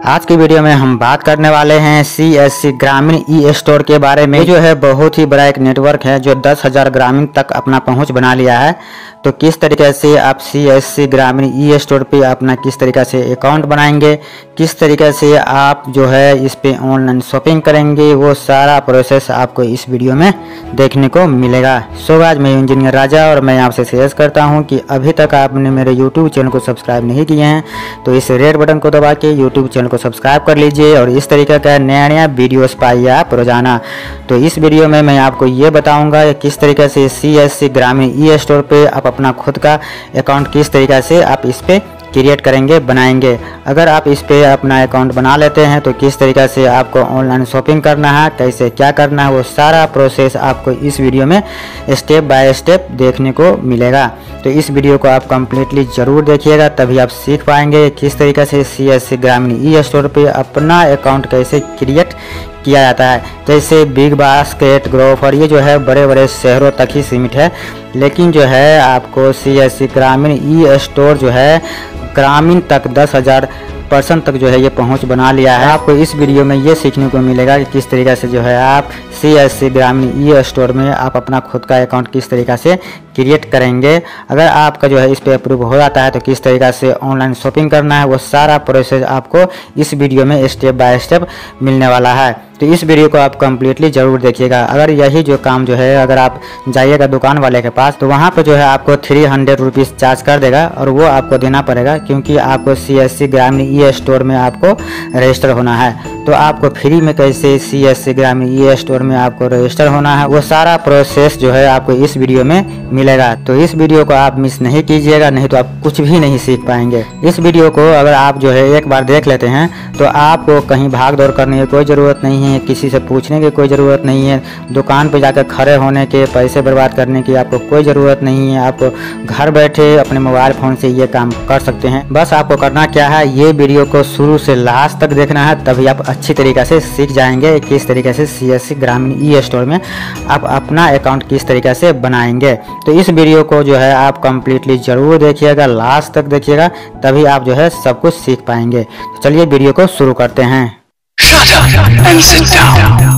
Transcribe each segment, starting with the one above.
आज की वीडियो में हम बात करने वाले हैं CSC ग्रामीण ई स्टोर के बारे में। जो है बहुत ही बड़ा एक नेटवर्क है जो 10,000 ग्रामीण तक अपना पहुंच बना लिया है। तो किस तरीके से आप CSC ग्रामीण ई स्टोर पे अपना किस तरीके से अकाउंट बनाएंगे, किस तरीके से आप जो है इस पे ऑनलाइन शॉपिंग करेंगे, वो सारा प्रोसेस आपको इस वीडियो में देखने को मिलेगा। सो आज मैं इंजीनियर राजा और मैं आपसे सजेस्ट करता हूँ कि अभी तक आपने मेरे यूट्यूब चैनल को सब्सक्राइब नहीं किए हैं तो इस रेड बटन को दबा के यूट्यूब चैनल को सब्सक्राइब कर लीजिए और इस तरीके का नया नया वीडियोस पाइए आप रोजाना। तो इस वीडियो में मैं आपको ये बताऊंगा किस तरीके से CSC ग्रामीण ई स्टोर पे आप अपना खुद का अकाउंट किस तरीके से आप इस पे क्रिएट करेंगे, बनाएंगे। अगर आप इस पे अपना अकाउंट बना लेते हैं तो किस तरीके से आपको ऑनलाइन शॉपिंग करना है, कैसे क्या करना है, वो सारा प्रोसेस आपको इस वीडियो में स्टेप बाय स्टेप देखने को मिलेगा। तो इस वीडियो को आप कम्प्लीटली ज़रूर देखिएगा, तभी आप सीख पाएंगे किस तरीके से CSC ग्रामीण ई स्टोर पे अपना अकाउंट कैसे क्रिएट किया जाता है। जैसे बिग बास्केट, ग्रोफर, ये जो है बड़े बड़े शहरों तक ही सीमित है, लेकिन जो है आपको CSC ग्रामीण ई स्टोर जो है ग्रामीण तक 10,000% तक जो है ये पहुंच बना लिया है। आपको इस वीडियो में ये सीखने को मिलेगा कि किस तरीके से जो है आप CSC ग्रामीण ई स्टोर में आप अपना खुद का अकाउंट किस तरीके से क्रिएट करेंगे। अगर आपका जो है इस पे अप्रूव हो जाता है तो किस तरीके से ऑनलाइन शॉपिंग करना है, वो सारा प्रोसेस आपको इस वीडियो में स्टेप बाय स्टेप मिलने वाला है। तो इस वीडियो को आप कम्प्लीटली ज़रूर देखिएगा। अगर यही जो काम जो है अगर आप जाइएगा दुकान वाले के पास तो वहाँ पे जो है आपको 300 रुपीज़ चार्ज कर देगा और वो आपको देना पड़ेगा, क्योंकि आपको CSC ग्रामीण ई स्टोर में आपको रजिस्टर होना है। तो आपको फ्री में कैसे CSC ग्रामीण ई स्टोर में आपको रजिस्टर होना है, वो सारा प्रोसेस जो है आपको इस वीडियो में मिलेगा। तो इस वीडियो को आप मिस नहीं कीजिएगा, नहीं तो आप कुछ भी नहीं सीख पाएंगे। इस वीडियो को अगर आप जो है एक बार देख लेते हैं तो आपको कहीं भाग दौड़ करने की कोई ज़रूरत नहीं है, किसी से पूछने की कोई ज़रूरत नहीं है, दुकान पे जाकर खड़े होने के, पैसे बर्बाद करने की आपको कोई ज़रूरत नहीं है। आपको घर बैठे अपने मोबाइल फ़ोन से ये काम कर सकते हैं। बस आपको करना क्या है, ये वीडियो को शुरू से लास्ट तक देखना है, तभी आप अच्छी तरीके से सीख जाएंगे किस तरीके से CSC ग्रामीण ई स्टोर में आप अपना अकाउंट किस तरीके से बनाएंगे। तो इस वीडियो को जो है आप कम्प्लीटली ज़रूर देखिएगा, लास्ट तक देखिएगा, तभी आप जो है सब कुछ सीख पाएंगे। तो चलिए वीडियो को शुरू करते हैं। Shut up and sit down.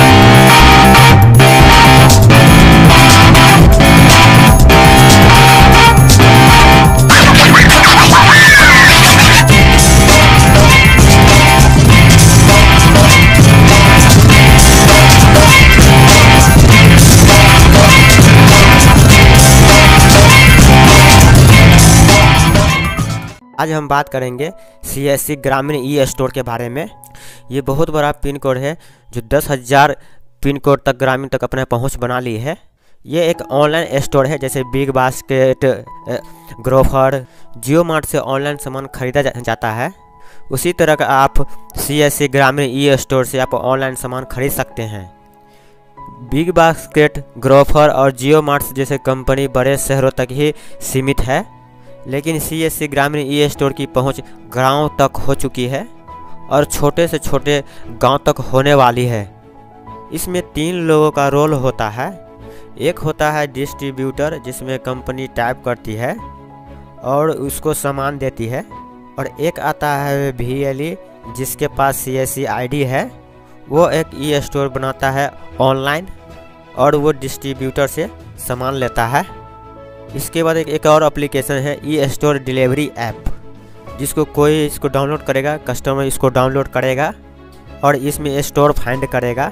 आज हम बात करेंगे CSC ग्रामीण ई स्टोर के बारे में। ये बहुत बड़ा पिन कोड है जो 10,000 पिन कोड तक ग्रामीण तक अपना पहुंच बना ली है। ये एक ऑनलाइन स्टोर है, जैसे Big Basket, Grofer, Jio Mart से ऑनलाइन सामान खरीदा जाता है। उसी तरह का आप CSC ग्रामीण ई स्टोर से आप ऑनलाइन सामान खरीद सकते हैं। बिग बास्केट, ग्रोफर और जियो मार्ट जैसे कंपनी बड़े शहरों तक ही सीमित है, लेकिन CSC ग्रामीण ई स्टोर की पहुंच गांव तक हो चुकी है और छोटे से छोटे गांव तक होने वाली है। इसमें 3 लोगों का रोल होता है। एक होता है डिस्ट्रीब्यूटर, जिसमें कंपनी टाइप करती है और उसको सामान देती है, और एक आता है VLE, जिसके पास CSC ID है। वो एक ई स्टोर बनाता है ऑनलाइन और वो डिस्ट्रीब्यूटर से सामान लेता है। इसके बाद एक और एप्लीकेशन है ई स्टोर डिलीवरी ऐप, जिसको कोई इसको डाउनलोड करेगा, कस्टमर इसको डाउनलोड करेगा और इसमें स्टोर फाइंड करेगा।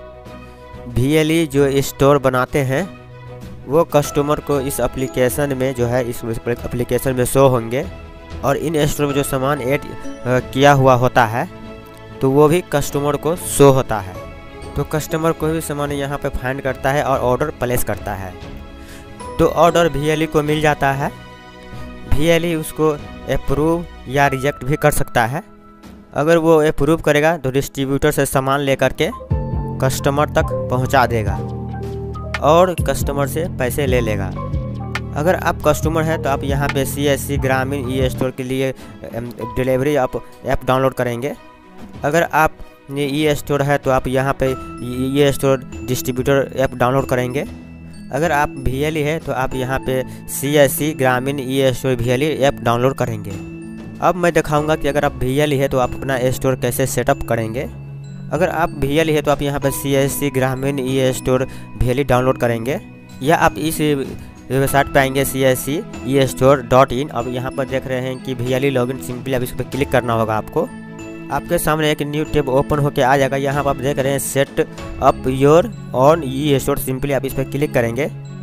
VLE जो स्टोर बनाते हैं वो कस्टमर को इस एप्लीकेशन में जो है इस एप्लीकेशन में शो होंगे, और इन स्टोर में जो सामान ऐड किया हुआ होता है तो वो भी कस्टमर को शो होता है। तो कस्टमर कोई भी सामान यहाँ पे फाइंड करता है और ऑर्डर प्लेस करता है, तो ऑर्डर VLE को मिल जाता है। VLE उसको अप्रूव या रिजेक्ट भी कर सकता है। अगर वो अप्रूव करेगा तो डिस्ट्रीब्यूटर से सामान लेकर के कस्टमर तक पहुंचा देगा और कस्टमर से पैसे ले लेगा। अगर आप कस्टमर हैं तो आप यहाँ पे CSC ग्रामीण ई स्टोर के लिए डिलीवरी ऐप डाउनलोड करेंगे। अगर आप ई स्टोर है तो आप यहाँ पे e store distributor app download करेंगे। अगर आप VLE है तो आप यहाँ पे CSC Grameen e store VLE app download करेंगे। अब मैं दिखाऊंगा कि अगर आप VLE है तो आप अपना स्टोर कैसे सेटअप करेंगे। अगर आप VLE है तो आप यहाँ पर CSC Grameen e store VLE download करेंगे, या आप इस वेबसाइट पे आएंगे CSC-e-store.in। अब यहाँ पर देख रहे हैं कि VLE लॉगिन, सिंपली अब इस पर क्लिक करना होगा आपको। आपके सामने एक न्यू टैब ओपन होकर आ जाएगा। यहाँ पर आप देख रहे हैं set up your own e store, simply आप इस पर क्लिक करेंगे।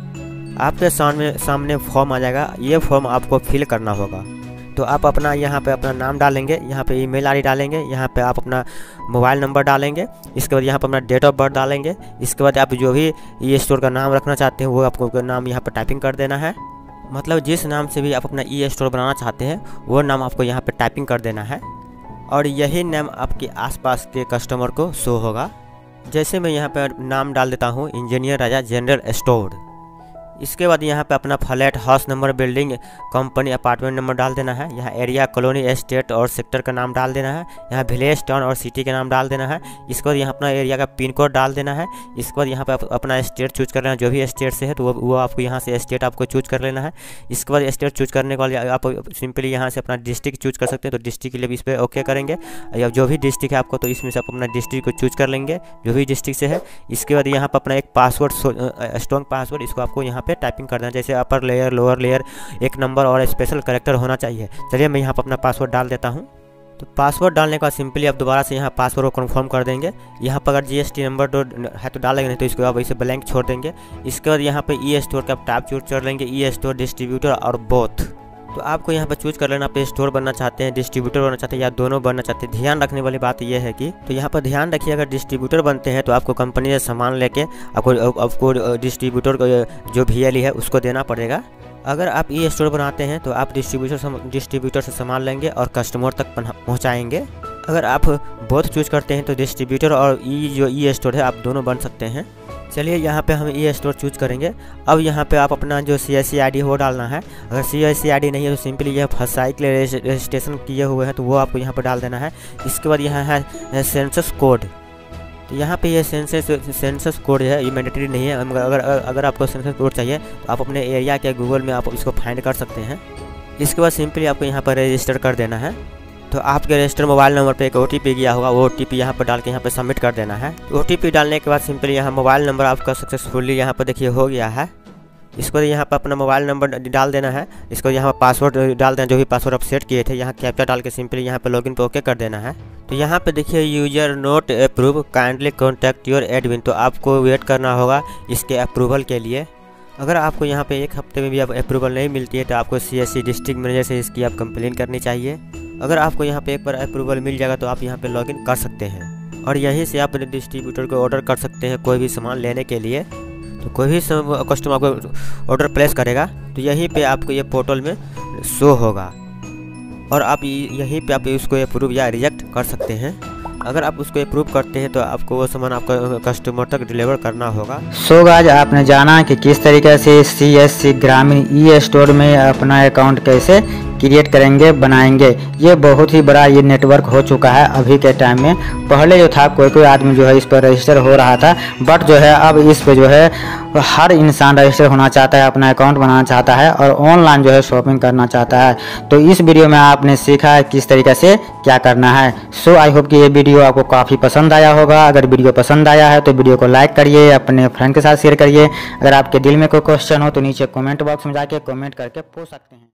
आपके सामने फॉर्म आ जाएगा, ये फॉर्म आपको फिल करना होगा। तो आप अपना यहाँ पे अपना नाम डालेंगे, यहाँ पे ईमेल आईडी डालेंगे, यहाँ पे आप अपना मोबाइल नंबर डालेंगे, इसके बाद यहाँ पर अपना डेट ऑफ बर्थ डालेंगे। इसके बाद आप जो भी ई स्टोर का नाम रखना चाहते हैं वो आपको नाम यहाँ पर टाइपिंग कर देना है। मतलब जिस नाम से भी आप अपना ई स्टोर बनाना चाहते हैं वो नाम आपको यहाँ पर टाइपिंग कर देना है, और यही नाम आपके आसपास के कस्टमर को शो होगा। जैसे मैं यहाँ पर नाम डाल देता हूँ इंजीनियर राजा जनरल स्टोर। इसके बाद यहाँ पे अपना flat, house number, building, company, apartment number डाल देना है। यहाँ एरिया, कॉलोनी, स्टेट और सेक्टर का नाम डाल देना है। यहाँ विलेज, टाउन और सिटी का नाम डाल देना है। इसके बाद यहाँ अपना एरिया का पिन कोड डाल देना है। इसके बाद यहाँ पे अपना स्टेट चूज कर लेना है, जो भी स्टेट से है तो वो आपको यहाँ से स्टेट आपको चूज कर लेना है। इसके बाद स्टेट चूज करने के बाद आप सिंपली यहाँ से अपना डिस्ट्रिक्ट चूज कर सकते हैं, तो डिस्ट्रिक्ट के लिए इस पर ओके करेंगे। या जो भी डिस्ट्रिक्ट है आपको तो इसमें से आप अपना डिस्ट्रिक्ट को चूज कर लेंगे, जो भी डिस्ट्रिक्ट से है। इसके बाद यहाँ पर अपना एक पासवर्ड, स्ट्रॉन्ग पासवर्ड, इसको आपको यहाँ पे टाइपिंग करना है। जैसे अपर लेयर, लोअर लेयर, एक नंबर और स्पेशल कैरेक्टर होना चाहिए। चलिए मैं यहाँ पर अपना पासवर्ड डाल देता हूँ। तो पासवर्ड डालने का सिंपली आप दोबारा से यहाँ पासवर्ड को कंफर्म कर देंगे। यहाँ पर अगर GST नंबर तो है तो डालेंगे, नहीं तो इसको आप ऐसे ब्लैंक छोड़ देंगे। इसके बाद यहाँ पे ई स्टोर का आप टैब चूज कर लेंगे, ई स्टोर, डिस्ट्रीब्यूटर और बोथ। तो आपको यहाँ पर चूज कर लेना, आप स्टोर बनना चाहते हैं, डिस्ट्रीब्यूटर बनना चाहते हैं या दोनों बनना चाहते हैं। ध्यान रखने वाली बात यह है कि तो यहाँ पर ध्यान रखिए, अगर डिस्ट्रीब्यूटर बनते हैं तो आपको कंपनी से सामान लेके आपको डिस्ट्रीब्यूटर को जो VLE है उसको देना पड़ेगा। अगर आप ई स्टोर बनाते हैं तो आप डिस्ट्रीब्यूटर से सामान लेंगे और कस्टमर तक पहुँचाएंगे। अगर आप बोथ चूज करते हैं तो डिस्ट्रीब्यूटर और जो ई स्टोर है आप दोनों बन सकते हैं। चलिए यहाँ पे हम ई स्टोर चूज करेंगे। अब यहाँ पे आप अपना जो CSC ID वो डालना है। अगर CSC ID नहीं है तो सिंपली यह फंसाई के लिए रजिस्ट्रेशन किए हुए हैं तो वो आपको यहाँ पर डाल देना है। इसके बाद यहाँ है सेंसस कोड। तो यहाँ पे ये सेंसस कोड है, ये मैंडेटरी नहीं है। अगर आपको सेंसस कोड चाहिए तो आप अपने एरिया के गूगल में आप इसको फाइंड कर सकते हैं। इसके बाद सिंपली आपको यहाँ पर रजिस्टर कर देना है। तो आपके रजिस्टर मोबाइल नंबर पे एक OTP गया होगा, वो OTP यहाँ पर डाल के यहाँ पे सबमिट कर देना है। OTP डालने के बाद सिंपली यहाँ मोबाइल नंबर आपका सक्सेसफुली यहाँ पर देखिए हो गया है। इसको यहाँ पर अपना मोबाइल नंबर डाल देना है। इसको यहाँ पर पासवर्ड डाल देना, जो भी पासवर्ड आप सेट किए थे। यहाँ कैप्चा डाल के सिंपली यहाँ पर लॉगिन पे ओके कर देना है। तो यहाँ पे देखिए user not approve, kindly contact your admin. तो आपको वेट करना होगा इसके अप्रूवल के लिए। अगर आपको यहाँ पे एक हफ्ते में भी अप्रूवल नहीं मिलती है तो आपको CSC डिस्ट्रिक्ट मैनेजर से इसकी आप कंप्लेन करनी चाहिए। अगर आपको यहाँ पे एक बार अप्रूवल मिल जाएगा तो आप यहाँ पे लॉगिन कर सकते हैं और यहीं से आप डिस्ट्रीब्यूटर को ऑर्डर कर सकते हैं कोई भी सामान लेने के लिए। तो कोई भी कस्टमर आपको ऑर्डर प्लेस करेगा तो यहीं पे आपको ये पोर्टल में शो होगा और आप यहीं पे आप उसको अप्रूव या रिजेक्ट कर सकते हैं। अगर आप उसको अप्रूव करते हैं तो आपको वो सामान आपका कस्टमर तक डिलीवर करना होगा। सो गाइस, आपने जाना कि किस तरीके से CSC ग्रामीण ई स्टोर में अपना अकाउंट कैसे क्रिएट करेंगे, बनाएंगे। ये बहुत ही बड़ा ये नेटवर्क हो चुका है अभी के टाइम में। पहले जो था कोई आदमी जो है इस पर रजिस्टर हो रहा था, बट जो है अब इस पे जो है हर इंसान रजिस्टर होना चाहता है, अपना अकाउंट बनाना चाहता है और ऑनलाइन जो है शॉपिंग करना चाहता है। तो इस वीडियो में आपने सीखा है किस तरीके से क्या करना है। सो आई होप कि ये वीडियो आपको काफ़ी पसंद आया होगा। अगर वीडियो पसंद आया है तो वीडियो को लाइक करिए, अपने फ्रेंड के साथ शेयर करिए। अगर आपके दिल में कोई क्वेश्चन हो तो नीचे कमेंट बॉक्स में जाके कमेंट करके पूछ सकते हैं।